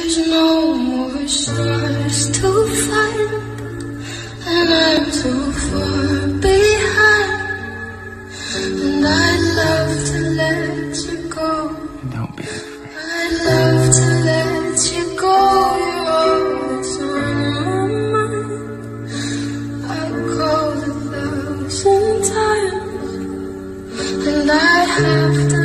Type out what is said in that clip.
There's no more stars to find, and I'm too far behind. And I'd love to let you go. Don't be afraid. I'd love to let you go. You're all that's on my mind. I've called 1,000 times, and I'd have to